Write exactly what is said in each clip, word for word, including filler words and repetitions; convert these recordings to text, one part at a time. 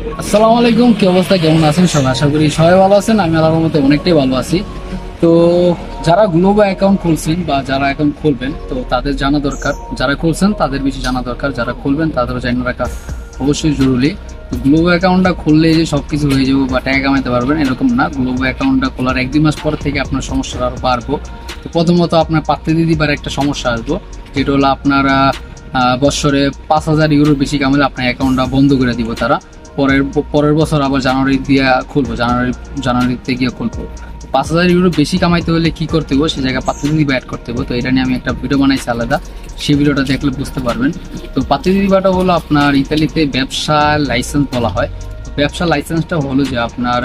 আসসালামু আলাইকুম, কি অবস্থা, কেমন আছেন সবাই? আশা করি সবাই ভালো আছেন। আমি আল্লাহর মধ্যে অনেকটাই ভালো আছি। তো যারা গ্লোবাল অ্যাকাউন্ট খুলছেন বা যারা অ্যাকাউন্ট খুলবেন, তো তাদের জানা দরকার। যারা খুলছেন তাদের বেশি জানা দরকার, যারা খুলবেন তাদেরও জানিয়ে রাখা অবশ্যই জরুরি। তো গ্লোবাল অ্যাকাউন্টটা খুললে যে সব কিছু হয়ে যাবো বা টাকা কামাইতে পারবেন এরকম না। গ্লোবাল অ্যাকাউন্টটা খোলার এক দুই মাস পর থেকে আপনার সমস্যাটা আরও বাড়বো। তো প্রথমত আপনার পাত্রে দিদিবার একটা সমস্যা আসবো, যেটা হলো আপনারা বছরে পাঁচ হাজার ইউরোর বেশি কামালে আপনার অ্যাকাউন্টটা বন্ধ করে দিব তারা। পরের পরের বছর আবার জানুয়ারি দিয়ে খুলবো, জানুয়ারি জানুয়ারিতে গিয়ে খুলবো। পাঁচ হাজার ইউরো বেশি কামাইতে হলে কি করতে হবে, সে জায়গায় পাত্রদিদি অ্যাড করতে হবে। তো এটা নিয়ে আমি একটা ভিডিও বানাইছি আলাদা, সেই ভিডিওটা দেখলে বুঝতে পারবেন। তো পাত্রদিদিবাটা হলো আপনার ইতালিতে ব্যবসা লাইসেন্স বলা হয়। ব্যবসা লাইসেন্সটা হলো যে আপনার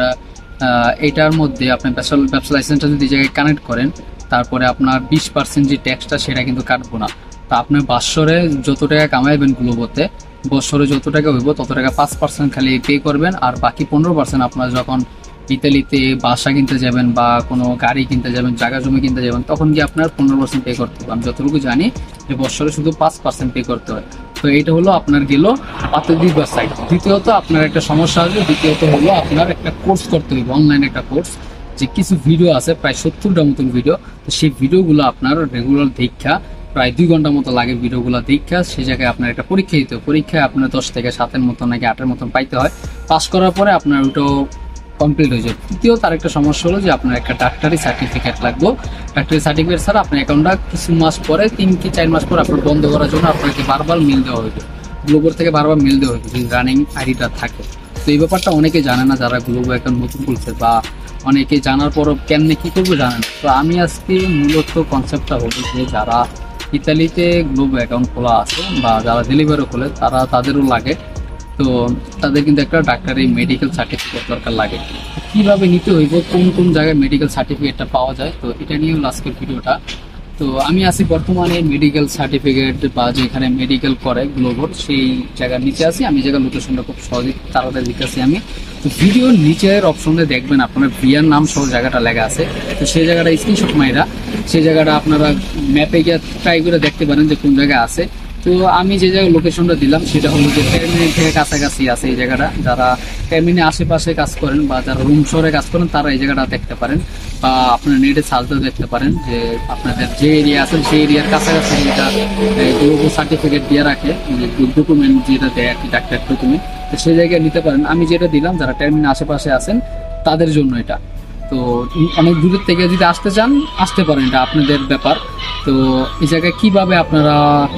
এটার মধ্যে আপনার ব্যবসা ব্যবসা লাইসেন্সটা যদি জায়গায় কানেক্ট করেন, তারপরে আপনার বিশ পার্সেন্ট যে ট্যাক্সটা সেটা কিন্তু কাটবো না। তা আপনার বাৎসরে যত টাকা কামাইবেন গ্লোবোতে, বছরে যত টাকা হইব তত টাকা পাঁচ পার্সেন্ট খালি পে করবেন, আর বাকি পনেরো পার্সেন্ট আপনার যখন ইতালিতে বাসা কিনতে যাবেন বা কোনো গাড়ি কিনতে যাবেন, জায়গা জমি কিনতে যাবেন, তখন কি আপনার পনেরো পার্সেন্ট পে করতে হবে। আমি যতটুকু জানি যে বছরে শুধু পাঁচ পার্সেন্ট পে করতে হয়। তো এইটা হলো আপনার গেল পাত্রদিদিবার সাইড। দ্বিতীয়ত আপনার একটা সমস্যা আসবে, দ্বিতীয়ত হলো আপনার একটা কোর্স করতে হবে, অনলাইনে একটা কোর্স। যে কিছু ভিডিও আছে প্রায় সত্তরটা মতন ভিডিও, তো সেই ভিডিওগুলো আপনার রেগুলার দীক্ষা প্রায় দুই ঘন্টার মতো লাগে ভিডিওগুলো দীক্ষা। সেই জায়গায় আপনার একটা পরীক্ষা দিতে হয়। পরীক্ষায় আপনার দশ থেকে সাতের মতন নাকি আটের মতন পাইতে হয়। পাস করার পরে আপনার ওটাও কমপ্লিট হয়ে যায়। তৃতীয় তার একটা সমস্যা হলো যে আপনার একটা ডাক্তারি সার্টিফিকেট লাগবে। ডাক্তারি সার্টিফিকেট ছাড়া আপনার অ্যাকাউন্টটা কিছু মাস পরে, তিন কি চার মাস পর আপনার বন্ধ করার জন্য আপনাকে বারবার মেল দেওয়া হইবে, গ্লোবাল থেকে বারবার মেল দেওয়া হইবে যদি রানিং আইডিটা থাকে। তো এই ব্যাপারটা অনেকে জানে না, যারা গ্লোবাল অ্যাকাউন্ট নতুন খুলছে বা অনেকে জানার পরও কেমনে কী করবে জানেন। তো আমি আজকে মূলত কনসেপ্টটা হলো যে যারা ইতালিতে গ্লোবাল অ্যাকাউন্ট খোলা আছে বা যারা ডেলিভারি খোলে তারা তাদেরও লাগে। তো তাদের কিন্তু একটা ডাক্তারি মেডিকেল সার্টিফিকেট দরকার লাগে। কীভাবে নিতে হইব, কোন কোন জায়গায় মেডিকেল সার্টিফিকেটটা পাওয়া যায়, তো এটা নিয়ে হলো আজকের ভিডিওটা। তো আমি আছি বর্তমানে মেডিকেল সার্টিফিকেট বা যেখানে মেডিকেল করে গ্লোবাল, সেই জায়গার নিচে আছি আমি। জায়গার লোকেশনটা খুব সহজে তাড়াতাড়ি লিখেছি আমি। তো ভিডিওর নিচের অপশনে দেখবেন আপনার ভিয়ার নাম সহ জায়গাটা লেখা আছে। তো সেই জায়গাটা স্ক্রিনশট মাইরা সেই জায়গাটা আপনারা ম্যাপে গিয়ে ট্রাই করে দেখতে পারেন যে কোন জায়গায় আছে। তো আমি যে জায়গায় লোকেশনটা দিলাম সেটা হলো যে টার্মিনাল থেকে কাছাকাছি আছে এই জায়গাটা। যারা টার্মিনাল আশেপাশে কাজ করেন বা যারা রুম শহরে কাজ করেন তারা এই জায়গাটা দেখতে পারেন, বা আপনার নেটে সার্চে দেখতে পারেন যে আপনাদের যে এরিয়া আছেন সেই এরিয়ার কাছাকাছি যেটা গ্লোবাল সার্টিফিকেট দিয়ে রাখে, ডকুমেন্ট যেটা দেয় আর কি, ডাক্তার ডকুমেন্ট, তো সেই জায়গায় নিতে পারেন। আমি যেটা দিলাম যারা টার্মিনাল আশেপাশে আছেন তাদের জন্য এটা। তো অনেক দূরের থেকে যদি আসতে চান আসতে পারেন, এটা আপনাদের ব্যাপার। তো এই জায়গায় কীভাবে আপনারা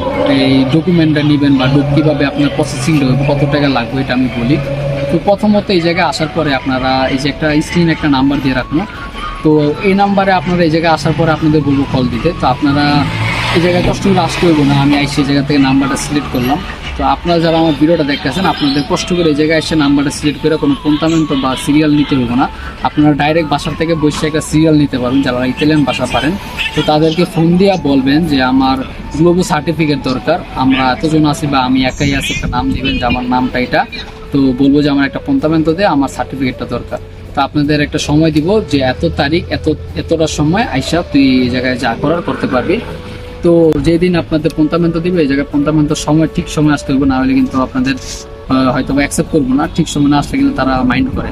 এই ডকুমেন্টটা নেবেন বা কীভাবে আপনার প্রসেসিংটা হবে, কত টাকা লাগবে এটা আমি বলি। তো প্রথমত এই জায়গায় আসার পরে আপনারা এই যে একটা স্ক্রিনে একটা নাম্বার দিয়ে রাখুন। তো এই নাম্বারে আপনারা এই জায়গায় আসার পরে আপনাদের বলবো কল দিতে। তো আপনারা এই জায়গায় কষ্ট করে আসতে হইব না, আমি সেই জায়গা থেকে নাম্বারটা সিলেক্ট করলাম। তো আপনারা যারা আমার ভিডিওটা দেখতেছেন আপনাদের কষ্ট করে এই জায়গায় এসে নাম্বারটা সিলেক্ট করে কোনো পন্থামেন্ট বা সিরিয়াল নিতে হইব না। আপনারা ডাইরেক্ট বাসার থেকে বসে একটা সিরিয়াল নিতে পারবেন যারা ইতালিয়ান ভাষা পারেন। তো তাদেরকে ফোন দিয়ে বলবেন যে আমার গ্লোবাল সার্টিফিকেট দরকার, আমরা এতজন আছি বা আমি একাই আছি, একটা নাম দিবেন যে আমার নামটা এটা। তো বলবো যে আমার একটা পন্থামেন্ট দিয়ে আমার সার্টিফিকেটটা দরকার। তো আপনাদের একটা সময় দিব যে এত তারিখ এত এতটার সময় আইসা তুই এই জায়গায় যা করার করতে পারবি। তো যেদিন আপনাদের পন্থামেন্ট দিবে এই জায়গায় পন্থামেন্টের সময় ঠিক সময় আসতে হবে, না হলে কিন্তু আপনাদের হয়তো অ্যাকসেপ্ট করবো না। ঠিক সময় না আসলে কিন্তু তারা মাইন্ড করে।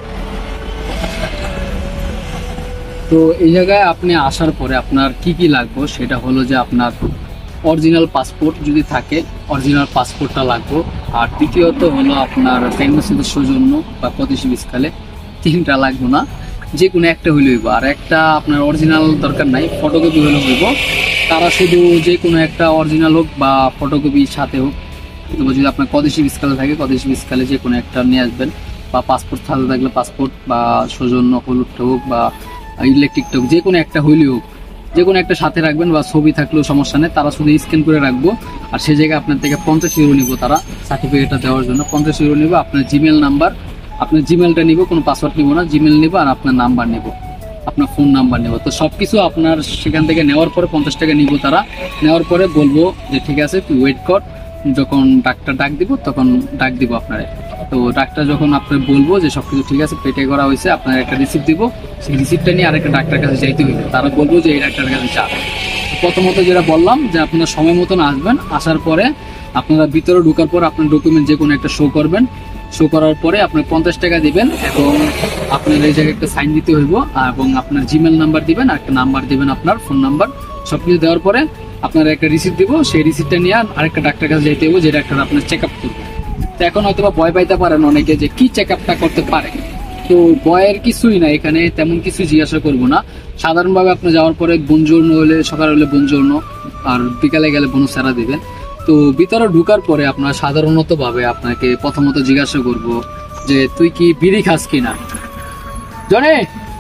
তো এই জায়গায় আপনি আসার পরে আপনার কি কি লাগবে সেটা হলো যে আপনার অরিজিনাল পাসপোর্ট যদি থাকে অরিজিনাল পাসপোর্টটা লাগবে। আর দ্বিতীয়ত হলো আপনার প্রেগন্যান্সির সৌজন্য বা প্রতিষ্ঠী বিস্কালে তিনটা লাগবে না, যে কোনো একটা হইলে হইব। আর একটা আপনার অরিজিনাল দরকার নাই, ফটোকপি হলে হইব। তারা শুধু যে কোনো একটা অরিজিনাল হোক বা ফটোকপি সাথে হোক, কিন্তু যদি আপনার কদেশি বিস্কালে থাকে কদেশি বিস্কালে যে কোনো একটা নিয়ে আসবেন, বা পাসপোর্ট সাথে থাকলে পাসপোর্ট বা সৌজন্য হলুদটা হোক বা ইলেকট্রিকটা হোক, যে কোনো একটা হইলে হোক, যে কোনো একটা সাথে রাখবেন। বা ছবি থাকলেও সমস্যা নেই, তারা শুধু স্ক্যান করে রাখবো। আর সেই জায়গায় আপনার থেকে পঞ্চাশ ইউরো নিব তারা সার্টিফিকেটটা দেওয়ার জন্য। পঞ্চাশ ইউরো নিব, আপনার জিমেল নাম্বার, আপনার জিমেলটা নিব, কোনো পাসওয়ার্ড নিব না, জিমেল নিব আর আপনার নাম্বার নেব, আপনার ফোন নাম্বার নেব। তো সব কিছু আপনার সেখান থেকে নেওয়ার পরে পঞ্চাশ টাকা নিব তারা। নেওয়ার পরে বলবো যে ঠিক আছে তুই ওয়েট কর, যখন ডাক্তার ডাক দিব তখন ডাক দিব আপনারে। তো ডাক্তার যখন আপনার বলবো যে সব কিছু ঠিক আছে পেটে করা হয়েছে, আপনার একটা রিসিপ্ট দিব, সেই রিসিপ্টটা নিয়ে আরেকটা ডাক্তার কাছে যাইতে হইবে। তারা বলবো যে এই ডাক্তারের কাছে যা। প্রথমত যেটা বললাম যে আপনার সময় মতন আসবেন, আসার পরে আপনারা ভিতরে ঢোকার পর আপনার ডকুমেন্ট যে কোনো একটা শো করবেন। শো করার পরে আপনি পঞ্চাশ টাকা দিবেন এবং আপনার এই জায়গায় একটা সাইন দিতে হইব এবং আপনার জিমেল নাম্বার দিবেন আর একটা নাম্বার দিবেন, আপনার ফোন নাম্বার সবকিছু দেওয়ার পরে আপনার একটা রিসিপ্ট দিব। সেই রিসিপ্টটা নিয়ে আরেকটা ডাক্তার কাছে যেতে হবে, যে ডাক্তার আপনার চেক আপ করবে। তো এখন হয়তো বা ভয় পাইতে পারেন অনেকে যে কি চেক আপটা করতে পারে। তো ভয়ের কিছুই না, এখানে তেমন কিছু জিজ্ঞাসা করবো না। সাধারণভাবে আপনি যাওয়ার পরে বনজোর্ণ হলে, সকালে হলে বনজোর্ণ, আর বিকালে গেলে বনসারা দিবেন। তো ভিতরে ঢুকার পরে আপনার সাধারণত ভাবে আপনাকে প্রথমত জিজ্ঞাসা করব যে তুই কি বিড়ি খাস কিনা। জনে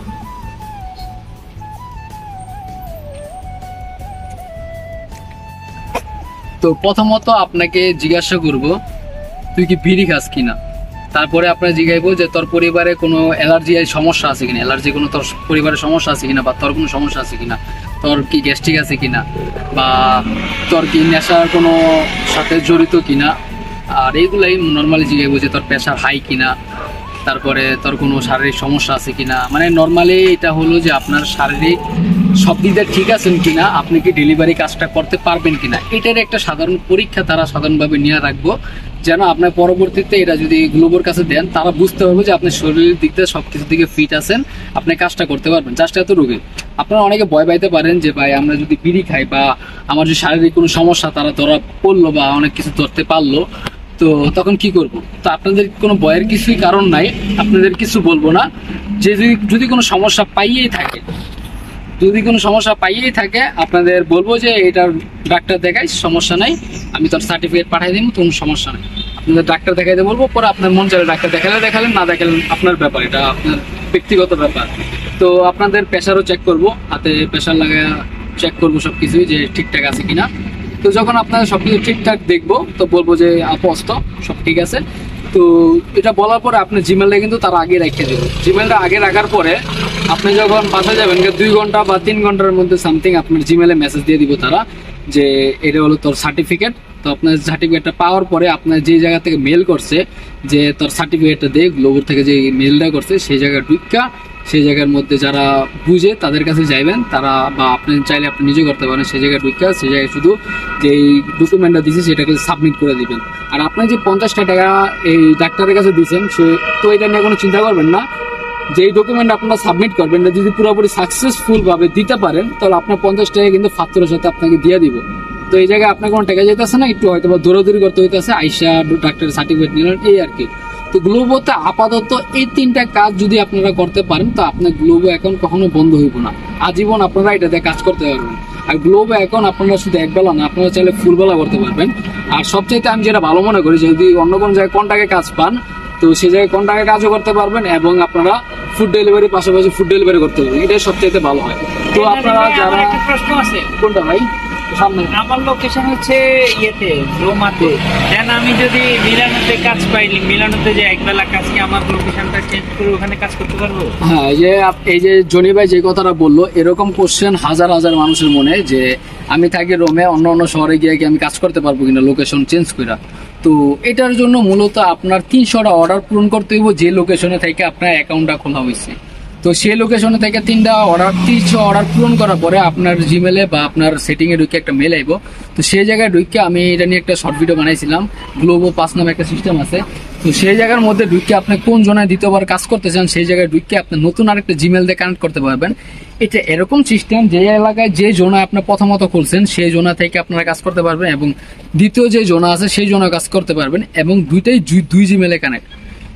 তো প্রথমত আপনাকে জিজ্ঞাসা করব তুই কি বিড়ি খাস কিনা। তারপরে আপনার জিজ্ঞাসা যে তোর পরিবারে কোনো অ্যালার্জি সমস্যা আছে কিনা, অ্যালার্জি কোনো তোর পরিবারের সমস্যা আছে কিনা, বা তোর কোনো সমস্যা আছে কিনা, তোর কি গ্যাস্ট্রিক আছে কিনা, বা তোর কি নেশার কোনো সাথে জড়িত কিনা। আর এইগুলাই নর্মালি জিজ্ঞাসা যে তোর প্রেশার হাই কিনা, তারপরে তোর কোনো শারীরিক সমস্যা আছে কিনা। মানে নর্মালি এটা হলো যে আপনার শারীরিক সব দিক দিয়ে ঠিক আছেন কিনা, আপনি কি ডেলিভারি কাজটা করতে পারবেন কিনা, এটার একটা সাধারণ পরীক্ষা তারা সাধারণভাবে নিয়ে রাখবো, যেন আপনার পরবর্তীতে এটা যদি গ্লোবোর কাছে দেন তারা বুঝতে পারবে যে আপনি শরীরের দিক দিয়ে সব কিছুর দিকে ফিট আছেন, আপনি কাজটা করতে পারবেন। জাস্ট এত রোগী আপনারা অনেকে ভয় পাইতে পারেন যে ভাই আমরা যদি বিড়ি খাই বা আমার যদি শারীরিক কোনো সমস্যা তারা ধরা পড়লো বা অনেক কিছু ধরতে পারলো, তো তখন কি করব। তো আপনাদের কোনো ভয়ের কিছুই কারণ নাই, আপনাদের কিছু বলবো না। যে যদি কোনো সমস্যা পাইয়েই থাকে যদি কোনো সমস্যা পাইয়েই থাকে আপনাদের বলবো যে এটার ডাক্তার দেখাই, সমস্যা নাই, আমি তোর সার্টিফিকেট পাঠাই দিব, কোনো সমস্যা নেই। আপনাদের ডাক্তার দেখাইতে বলবো, পরে আপনার মন চাইলে ডাক্তার দেখালে দেখালেন, না দেখালেন আপনার ব্যাপার, এটা আপনার ব্যক্তিগত ব্যাপার। তো আপনাদের প্রেশারও চেক করব, হাতে প্রেশার লাগা চেক করবো সব কিছুই যে ঠিকঠাক আছে কিনা। তো যখন আপনারা সব কিছু ঠিকঠাক দেখবো তো বলবো যে আপস্ত সব ঠিক আছে। তো এটা বলার পরে আপনি জিমেলটা কিন্তু তার আগে রেখে দেবেন। জিমেলটা আগে রাখার পরে আপনি যখন বাসা যাবেন দুই ঘন্টা বা তিন ঘন্টার মধ্যে সামথিং আপনার জিমেলে মেসেজ দিয়ে দিব তারা যে এটা হলো তোর সার্টিফিকেট। তো আপনার সার্টিফিকেটটা পাওয়ার পরে আপনার যে জায়গা থেকে মেল করছে যে তোর সার্টিফিকেটটা দে, গ্লোবোর থেকে যে মেলটা করছে সেই জায়গায় ঢুকা সেই জায়গার মধ্যে যারা বুঝে তাদের কাছে যাইবেন, তারা বা আপনি চাইলে আপনি নিজে করতে পারেন। সেই জায়গায় ঢুকা সেই জায়গায় শুধু যে ডকুমেন্টটা দিয়েছে সেটাকে সাবমিট করে দিবেন। আর আপনার যে পঞ্চাশটা টাকা এই ডাক্তারের কাছে দিয়েছেন সে তো এটা নিয়ে কোনো চিন্তা করবেন না। যেই ডকুমেন্ট আপনারা সাবমিট করবেন এটা যদি পুরোপুরি সাকসেসফুল ভাবে দিতে পারেন তাহলে আপনার পঞ্চাশ টাকা কিন্তু ফাত্তরের সাথে আপনাকে দিয়ে দিব। তো এই জায়গায় আপনার কোনো টাকা যেতেছে না, একটু হয়তো বা দৌড়াদৌড়ি করতে হইতেছে, আইসা ডাক্তারের সার্টিফিকেট নিলেন, এই আর কি। তো গ্লোবোতে আপাতত এই তিনটা কাজ যদি আপনারা করতে পারেন তো আপনার গ্লোবো অ্যাকাউন্ট কখনো বন্ধ হইব না, আজীবন আপনারা এটাতে কাজ করতে পারবেন। আর গ্লোবো অ্যাকাউন্ট আপনারা শুধু একবেলা না, আপনারা চাইলে ফুলবেলা করতে পারবেন। আর সবচাইতে আমি যেটা ভালো মনে করি যদি অন্য কোনো জায়গায় কন্টাক্টে কাজ পান তো সেই জায়গায় কন্টাক্টে কাজও করতে পারবেন এবং আপনারা ফুড ডেলিভারি পাশাপাশি ফুড ডেলিভারি করতে পারবেন, এটাই সবচাইতে ভালো হয়। তো আপনারা যারা একটা প্রশ্ন আছে, কোনটা ভাই? সামনে আমার লোকেশন হচ্ছে ইয়েতে রোমাতে, দেন আমি যদি মিলানোতে কাজ পাইলি, মিলানোতে যে একবেলা কাজ কি আমার লোকেশনটা চেঞ্জ করে ওখানে কাজ করতে পারবো? হ্যাঁ, এই যে এই যে জনি ভাই যে কথাটা বললো এরকম কোশ্চেন হাজার হাজার মানুষের মনে যে আমি থাকি রোমে, অন্য অন্য শহরে গিয়ে কি আমি কাজ করতে পারবো কিনা লোকেশন চেঞ্জ করে। তো এটার জন্য মূলত আপনার তিনশোটা অর্ডার পূরণ করতে হইব যে লোকেশনে থেকে আপনার অ্যাকাউন্টটা খোলা হয়েছে। তো সেই লোকেশনে থেকে তিনটা অর্ডার তিনশো অর্ডার পূরণ করার পরে আপনার জিমেলে বা আপনার সেটিংয়ে ঢুকে একটা মেল আইব। তো সেই জায়গায় ঢুকে আমি এটা নিয়ে একটা শর্ট ভিডিও বানাইছিলাম, গ্লোবো পাস নামে একটা সিস্টেম আছে। তো সেই জায়গার মধ্যে ঢুকে আপনি কোন জোনায় দ্বিতীয়বার কাজ করতে চান সেই জায়গায় ঢুকে আপনি নতুন আরেকটা জিমেল দিয়ে কানেক্ট করতে পারবেন। এটা এরকম সিস্টেম যে এলাকায় যে জোনা আপনার প্রথমত খুলছেন সেই জোনা থেকে আপনারা কাজ করতে পারবেন এবং দ্বিতীয় যে জোনা আছে সেই জোনা কাজ করতে পারবেন এবং দুইটাই দুই জিমেলে কানেক্ট।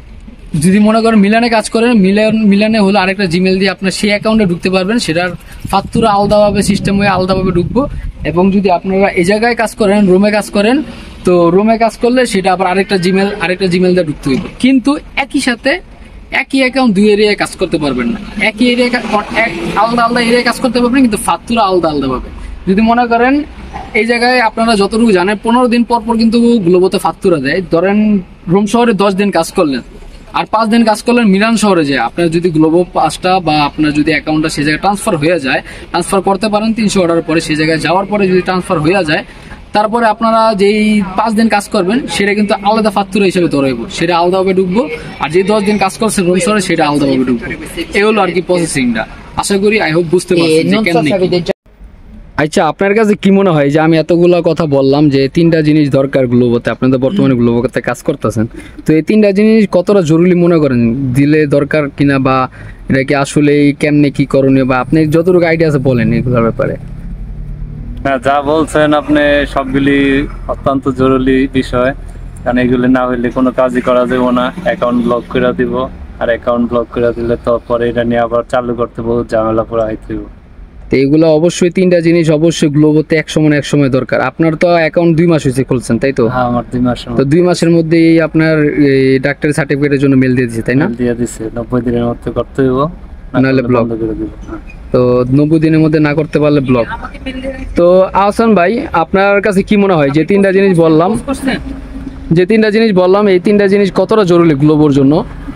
যদি মনে করেন মিলানে কাজ করেন, মিলান মিলানে হলো আরেকটা জিমেল দিয়ে আপনার সেই অ্যাকাউন্টে ঢুকতে পারবেন, সেটার ফাত্তুরা আলাদাভাবে সিস্টেম হয়ে আলাদাভাবে ঢুকবো। এবং যদি আপনারা এই জায়গায় কাজ করেন, রুমে কাজ করেন, তো রুমে কাজ করলে সেটা আবার আরেকটা জিমেল আরেকটা জিমেল দিয়ে ঢুকতে হইবে, কিন্তু একই সাথে একই অ্যাকাউন্ট দুই এরিয়ায় কাজ করতে পারবেন না। একই এরিয়ায় আলাদা আলাদা এরিয়ায় কাজ করতে পারবেন কিন্তু ফাত্তুরা আলাদা আলাদা পাবে। যদি মনে করেন এই জায়গায় আপনারা যতটুকু জানেন পনেরো দিন পর পর কিন্তু গ্লোবোতে ফাত্তুরা দেয়। ধরেন রোম শহরে দশ দিন কাজ করলেন আর পাঁচ দিন কাজ করলেন মিলান শহরে যায়, আপনার যদি গ্লোবো পাঁচটা বা আপনার যদি অ্যাকাউন্টটা সেই জায়গায় ট্রান্সফার হয়ে যায়, ট্রান্সফার করতে পারেন তিনশো অর্ডার পরে সেই জায়গায় যাওয়ার পরে যদি ট্রান্সফার হয়ে যায় তারপরে আপনারা যেই পাঁচ দিন কাজ করবেন সেটা কিন্তু আলাদা ফাত্তুরা হিসেবে ধরাইব, সেটা আলাদাভাবে ঢুকবো। আর যে দশ দিন কাজ করছেন রোম শহরে সেটা আলাদাভাবে ঢুকবো। এই হলো আর কি প্রসেসিংটা। আশা করি আই হোপ বুঝতে পারছেন। আচ্ছা, আপনার কাছে কি মনে হয় যে আমি এতগুলা কথা বললাম যে তিনটা জিনিস দরকার গ্লোবোতে, আপনি তো বর্তমানে গ্লোবোতে কাজ করতেছেন, তো এই তিনটা জিনিস কতটা জরুরি মনে করেন, দিলে দরকার কিনা, বা এটা কি আসলে কেমনে কি করণীয়, বা আপনি যতটুকু আইডিয়া আছে বলেন এগুলোর ব্যাপারে। হ্যাঁ, যা বলছেন আপনি সবগুলি অত্যন্ত জরুরি বিষয়, কারণ এগুলি না হইলে কোনো কাজই করা যাবে না। অ্যাকাউন্ট ব্লক করে দিব, আর অ্যাকাউন্ট ব্লক করে দিলে তো পরে এটা নিয়ে আবার চালু করতে বহুত ঝামেলা পড়া হইতে হবে। তো এগুলো অবশ্যই তিনটা জিনিস অবশ্যই গ্লোবোতে এক সময় এক সময় দরকার। আপনার তো অ্যাকাউন্ট দুই মাস হয়েছে খুলছেন, তাই তো? হ্যাঁ, আমার দুই মাস তো দুই মাসের মধ্যেই আপনার ডাক্তারি সার্টিফিকেটের জন্য মেল দিয়ে দিয়েছে, তাই না? দিয়ে দিছে, নব্বই দিনের মধ্যে করতে হইব, নাহলে ব্লক করে দিব। হ্যাঁ। তো নব্বই দিনের মধ্যে না করতে পারলে ব্লক। তো আহসান ভাই, আপনার কাছে কি মনে হয় যে তিনটা জিনিস বললাম, যে তিনটা জিনিস বললাম এই তিনটা জিনিস কতটা জরুরি গ্লোবোর জন্য?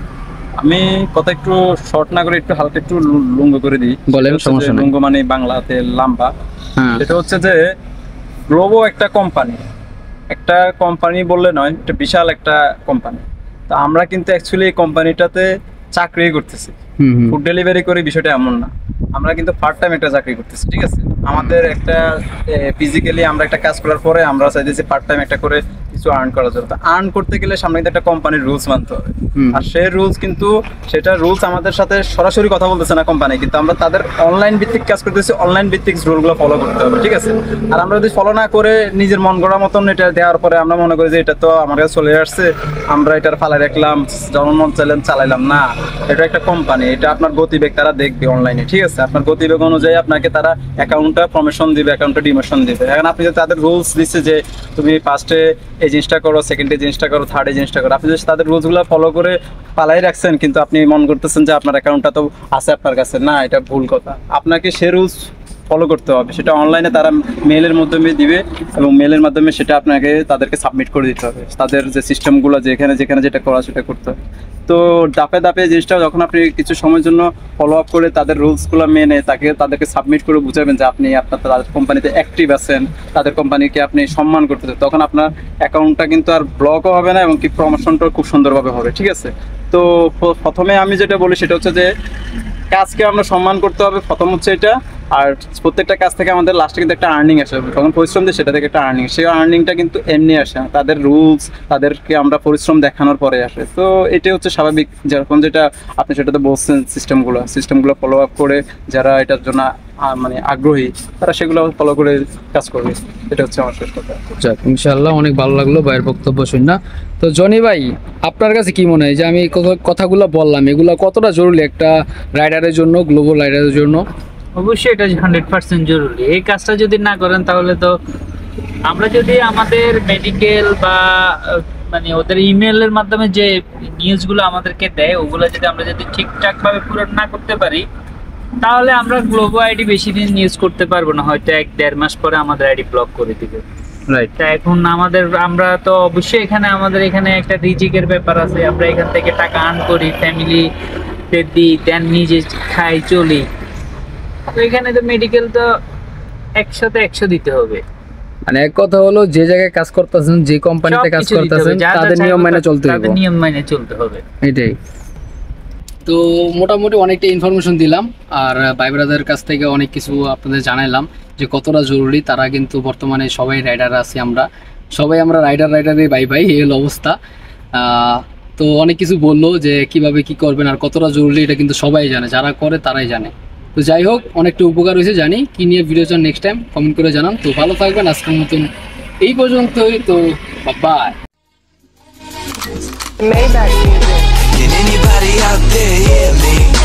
আমি কথা একটু শর্ট না করে একটু হালকা একটু লুঙ্গ করে দিই। বলেন, সমস্যা নেই। লুঙ্গ মানে বাংলাতে লাম্বা। হ্যাঁ, এটা হচ্ছে যে গ্লোবো একটা কোম্পানি, একটা কোম্পানি বললে নয়, এটা বিশাল একটা কোম্পানি। তো আমরা কিন্তু অ্যাকচুয়ালি এই কোম্পানিটাতে চাকরি করতেছি, হুম হুম, ফুড ডেলিভারি করি, বিষয়টা এমন না। আমরা কিন্তু পার্ট টাইম একটা চাকরি করতেছি, ঠিক আছে? আমাদের একটা ফিজিক্যালি আমরা একটা কাজ করার পরে আমরা চাইতেছি পার্ট টাইম একটা করে কিছু আর্ন করার জন্য। আর্ন করতে গেলে সামনে কিন্তু একটা কোম্পানির রুলস মানতে হবে, হুম। আর সেই রুলস কিন্তু সেটা রুলস আমাদের সাথে সরাসরি কথা বলতেছে না কোম্পানি, কিন্তু আমরা তাদের অনলাইন ভিত্তিক কাজ করতেছি, অনলাইন ভিত্তিক রুলগুলো ফলো করতে হবে, ঠিক আছে? আর আমরা যদি ফলো না করে নিজের মন গড়া মতন এটা দেওয়ার পরে আমরা মনে করি যে এটা তো আমার কাছে চলে আসছে, আমরা এটার ফালাই রাখলাম, যেমন মন চাইলাম চালাইলাম না। এটা একটা কোম্পানি, এটা আপনার গতিবেগ তারা দেখবে অনলাইনে, ঠিক আছে? আপনার গতিবেগ অনুযায়ী আপনাকে তারা অ্যাকাউন্টটা প্রমোশন দিবে, অ্যাকাউন্টটা ডিমোশন দিবে। এখন আপনি যদি তাদের রুলস দিচ্ছে যে তুমি ফার্স্টে এই জিনিসটা করো, সেকেন্ডে জিনিসটা করো, থার্ডে জিনিসটা করো, আপনি যদি তাদের রুলসগুলো ফলো করে পালাই রাখছেন, কিন্তু আপনি মন করতেছেন যে আপনার অ্যাকাউন্টটা তো আছে আপনার কাছে, না, এটা ভুল কথা। আপনাকে সে রুলস ফলো করতে হবে, সেটা অনলাইনে তারা মেলের মাধ্যমে দিবে, এবং মেলের মাধ্যমে সেটা আপনাকে তাদেরকে সাবমিট করে দিতে হবে। তাদের যে সিস্টেমগুলো যেখানে যেখানে যেটা করা সেটা করতে হবে। তো ধাপে ধাপে জিনিসটা যখন আপনি কিছু সময়ের জন্য ফলো আপ করে তাদের রুলসগুলো মেনে তাকে তাদেরকে সাবমিট করে বুঝাবেন যে আপনি আপনার তাদের কোম্পানিতে অ্যাক্টিভ আছেন, তাদের কোম্পানিকে আপনি সম্মান করতেছেন, তখন আপনার অ্যাকাউন্টটা কিন্তু আর ব্লকও হবে না, এবং কি প্রমোশনটাও খুব সুন্দরভাবে হবে, ঠিক আছে? তো প্রথমে আমি যেটা বলি সেটা হচ্ছে যে কাজকে আমরা সম্মান করতে হবে, প্রথম হচ্ছে এটা। আর প্রত্যেকটা কাজ থেকে আমাদের লাস্টে কিন্তু একটা আর্নিং আসে, যখন পরিশ্রম দিই সেটা থেকে একটা আর্নিং, সেই আর্নিংটা কিন্তু এমনি আসে না, তাদের রুলস তাদেরকে আমরা পরিশ্রম দেখানোর পরে আসে। তো এটাই হচ্ছে স্বাভাবিক, যেরকম যেটা আপনি সেটাতে বলছেন, সিস্টেমগুলো সিস্টেমগুলো ফলো আপ করে যারা এটার জন্য আহ, মানে আগ্রহী, তারা সেগুলো ফলো করে কাজ করবে। এটা হচ্ছে আমার শেষ কথা। যাক, ইনশাআল্লাহ অনেক ভালো লাগলো ভাইয়ের বক্তব্য শুনে। তো জনি ভাই, আপনার কাছে কি মনে হয় যে আমি এই কথা- কথাগুলো বললাম এগুলো কতটা জরুরি একটা রাইডারের জন্য, গ্লোবাল রাইডারের জন্য? অবশ্যই এটা হান্ড্রেড পার্সেন্ট জরুরি। এই কাজটা যদি না করেন তাহলে তো আমরা যদি আমাদের মেডিকেল বা আহ, মানে ওদের ইমেলের মাধ্যমে যে নিউজগুলো আমাদেরকে দেয় ওগুলো যদি আমরা যদি ঠিকঠাক ভাবে পূরণ না করতে পারি, তাহলে আমরা গ্লোবো আইডি বেশি দিন ইউজ করতে পারবো না, হয়তো এক দেড় মাস পরে আমাদের আইডি ব্লক করে দিবে। রাইট। তা এখন আমাদের আমরা তো অবশ্যই এখানে আমাদের এখানে একটা রিজিকের ব্যাপার আছে, আমরা এখান থেকে টাকা আর্ন করি, ফ্যামিলি দিই, দেন নিজে খাই চলি। তো এখানে তো মেডিকেল তো একশোতে একশো দিতে হবে। মানে এক কথা হলো যে জায়গায় কাজ করতেছেন, যে কোম্পানিতে কাজ সবকিছু দিতে হবে, করতেছেন, যা যা তাদের চাইবো নিয়ম মেনে তা- চলতে হবে। তাদের নিয়ম মেনে চলতে হবে। এটাই। তো মোটামুটি অনেকটা ইনফরমেশন দিলাম, আর ভাই ব্রাদারের কাছ থেকে অনেক কিছু আপনাদের জানাইলাম যে কতটা জরুরি। তারা কিন্তু বর্তমানে সবাই রাইডার আছি, আমরা সবাই আমরা রাইডার রাইডারে বাই বাই, এই হলো অবস্থা। আহ, তো অনেক কিছু বললো যে কিভাবে কি করবেন আর কতটা জরুরি, এটা কিন্তু সবাই জানে, যারা করে তারাই জানে। তো যাই হোক, অনেকটা উপকার হয়েছে জানি। কি নিয়ে ভিডিও চান নেক্সট টাইম কমেন্ট করে জানান। তো ভালো থাকবেন, আজকের মতন এই পর্যন্তই। তো bye. Maybach music. Can anybody out there hear me?